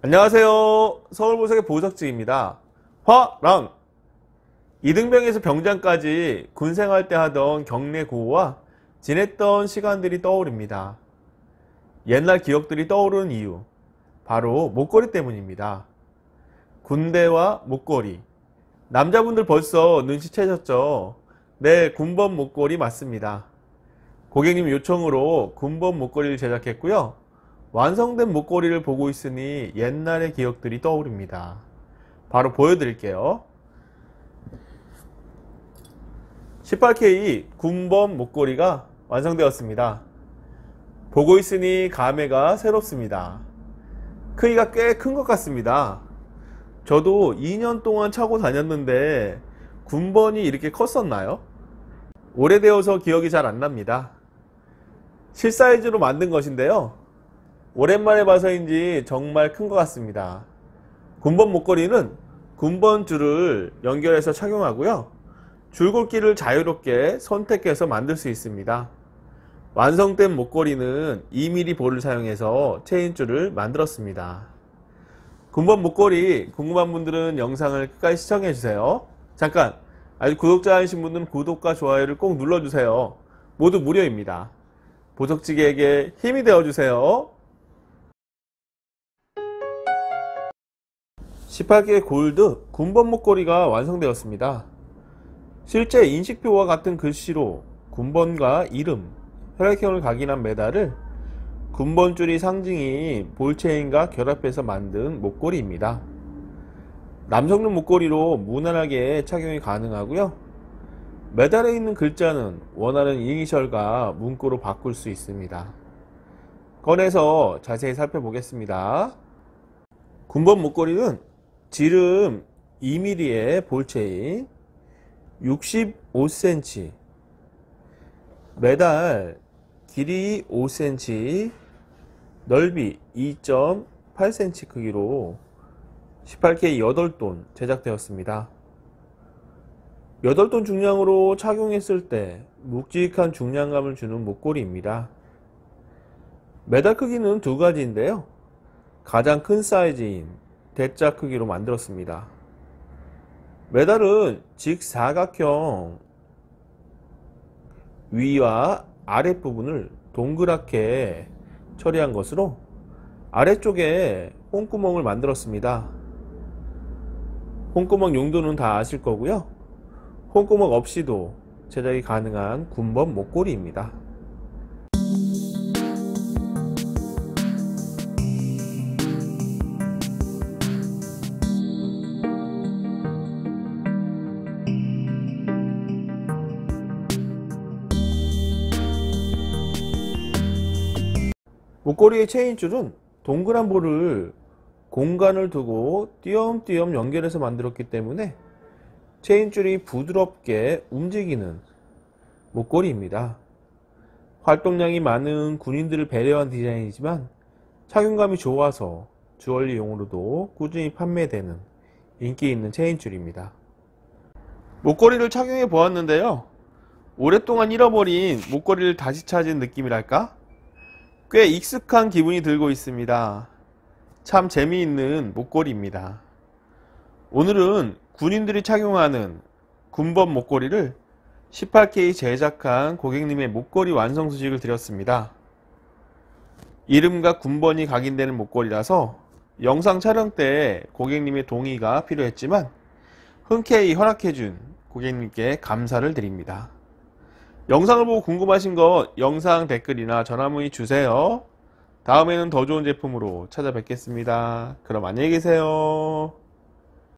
안녕하세요. 서울보석의 보석지입니다. 화랑! 이등병에서 병장까지 군생활 때 하던 경례 구호와 지냈던 시간들이 떠오릅니다. 옛날 기억들이 떠오르는 이유, 바로 목걸이 때문입니다. 군대와 목걸이. 남자분들 벌써 눈치채셨죠? 네, 군번 목걸이 맞습니다. 고객님 요청으로 군번 목걸이를 제작했고요. 완성된 목걸이를 보고 있으니 옛날의 기억들이 떠오릅니다. 바로 보여드릴게요. 18K 군번 목걸이가 완성되었습니다. 보고 있으니 감회가 새롭습니다. 크기가 꽤 큰 것 같습니다. 저도 2년 동안 차고 다녔는데 군번이 이렇게 컸었나요? 오래되어서 기억이 잘 안 납니다. 실사이즈로 만든 것인데요. 오랜만에 봐서인지 정말 큰 것 같습니다. 군번 목걸이는 군번줄을 연결해서 착용하고요. 줄굵기를 자유롭게 선택해서 만들 수 있습니다. 완성된 목걸이는 2mm 볼을 사용해서 체인줄을 만들었습니다. 군번 목걸이 궁금한 분들은 영상을 끝까지 시청해주세요. 잠깐! 아직 구독자 아니신 분들은 구독과 좋아요를 꼭 눌러주세요. 모두 무료입니다. 보석지기에게 힘이 되어주세요. 18K 골드 군번 목걸이가 완성되었습니다. 실제 인식표와 같은 글씨로 군번과 이름, 혈액형을 각인한 메달을 군번줄이 상징인 볼체인과 결합해서 만든 목걸이입니다. 남성용 목걸이로 무난하게 착용이 가능하고요. 메달에 있는 글자는 원하는 이니셜과 문구로 바꿀 수 있습니다. 꺼내서 자세히 살펴보겠습니다. 군번 목걸이는 지름 2mm의 볼체인, 65cm, 메달 길이 5cm, 넓이 2.8cm 크기로 18K 8돈 제작되었습니다. 8돈 중량으로 착용했을 때 묵직한 중량감을 주는 목걸이입니다. 메달 크기는 두 가지인데요. 가장 큰 사이즈인 대자 크기로 만들었습니다. 메달은 직사각형 위와 아랫부분을 동그랗게 처리한 것으로 아래쪽에 홍구멍을 만들었습니다. 홍구멍 용도는 다 아실 거고요. 홍구멍 없이도 제작이 가능한 군번 목걸이입니다. 목걸이의 체인줄은 동그란 볼을 공간을 두고 띄엄띄엄 연결해서 만들었기 때문에 체인줄이 부드럽게 움직이는 목걸이입니다. 활동량이 많은 군인들을 배려한 디자인이지만 착용감이 좋아서 주얼리용으로도 꾸준히 판매되는 인기 있는 체인줄입니다. 목걸이를 착용해 보았는데요. 오랫동안 잃어버린 목걸이를 다시 찾은 느낌이랄까? 꽤 익숙한 기분이 들고 있습니다. 참 재미있는 목걸이입니다. 오늘은 군인들이 착용하는 군번 목걸이를 18K 제작한 고객님의 목걸이 완성 소식을 드렸습니다. 이름과 군번이 각인되는 목걸이라서 영상 촬영 때 고객님의 동의가 필요했지만 흔쾌히 허락해준 고객님께 감사를 드립니다. 영상을 보고 궁금하신 거 영상 댓글이나 전화 문의 주세요. 다음에는 더 좋은 제품으로 찾아뵙겠습니다. 그럼 안녕히 계세요.